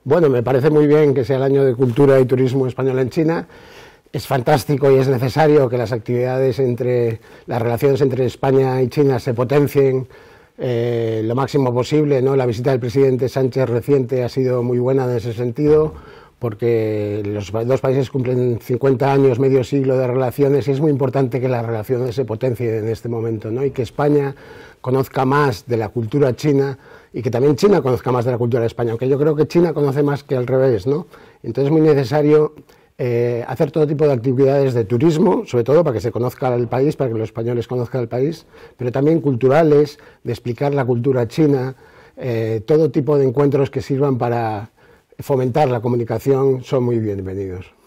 Bueno, me parece muy bien que sea el año de cultura y turismo español en China. Es fantástico y es necesario que las actividades las relaciones entre España y China se potencien lo máximo posible, ¿no? La visita del presidente Sánchez reciente ha sido muy buena en ese sentido, porque los dos países cumplen 50 años, medio siglo de relaciones, y es muy importante que las relaciones se potencien en este momento, ¿no? Y que España conozca más de la cultura china y que también China conozca más de la cultura de España, aunque yo creo que China conoce más que al revés, ¿no? Entonces es muy necesario hacer todo tipo de actividades de turismo, sobre todo para que se conozca el país, para que los españoles conozcan el país, pero también culturales, de explicar la cultura china, todo tipo de encuentros que sirvan para fomentar la comunicación son muy bienvenidos.